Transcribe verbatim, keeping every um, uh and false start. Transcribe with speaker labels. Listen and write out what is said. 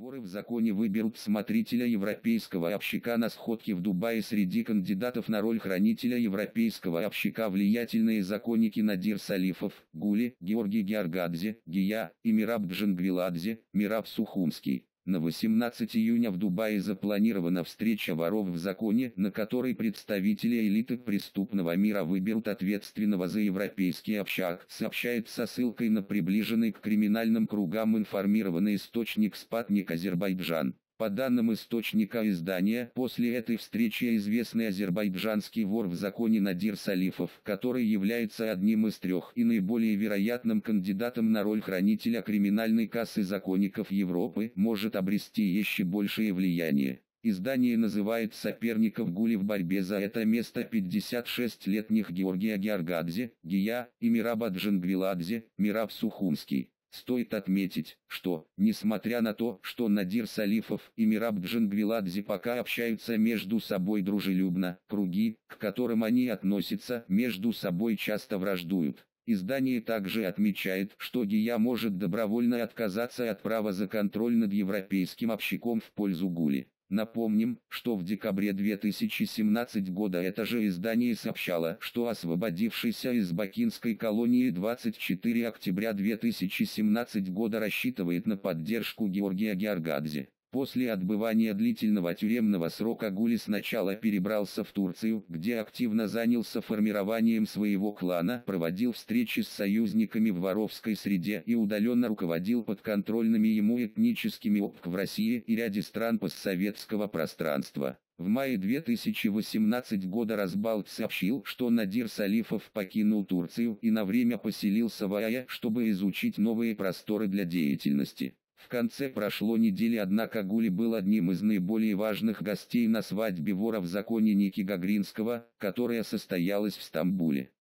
Speaker 1: Воры в законе выберут смотрителя европейского общака на сходке в Дубае. Среди кандидатов на роль хранителя европейского общака влиятельные законники Надир Салифов, Гули, Георгий Георгадзе, Гия и Мираб Джангвиладзе, Мираб Сухумский. На восемнадцатое июня в Дубае запланирована встреча воров в законе, на которой представители элиты преступного мира выберут ответственного за европейский общак, сообщает со ссылкой на приближенный к криминальным кругам информированный источник «Спутник Азербайджан». По данным источника издания, после этой встречи известный азербайджанский вор в законе Надир Салифов, который является одним из трех и наиболее вероятным кандидатом на роль хранителя криминальной кассы законников Европы, может обрести еще большее влияние. Издание называет соперников Гули в борьбе за это место пятидесятишестилетних Георгия Георгадзе, Гия и Мираба Джангвиладзе, Мираб Сухумский. Стоит отметить, что, несмотря на то, что Надир Салифов и Мираб Джангвиладзе пока общаются между собой дружелюбно, круги, к которым они относятся, между собой часто враждуют. Издание также отмечает, что Гия может добровольно отказаться от права за контроль над европейским общаком в пользу Гули. Напомним, что в декабре две тысячи семнадцатого года это же издание сообщало, что освободившийся из бакинской колонии двадцать четвёртого октября две тысячи семнадцатого года рассчитывает на поддержку Георгия Георгадзе. После отбывания длительного тюремного срока Гули сначала перебрался в Турцию, где активно занялся формированием своего клана, проводил встречи с союзниками в воровской среде и удаленно руководил подконтрольными ему этническими ОПК в России и ряде стран постсоветского пространства. В мае две тысячи восемнадцатого года Разбалт сообщил, что Надир Салифов покинул Турцию и на время поселился в ОАЭ, чтобы изучить новые просторы для деятельности. В конце прошлой недели, однако, Гули был одним из наиболее важных гостей на свадьбе вора в законе Ники Гагринского, которая состоялась в Стамбуле.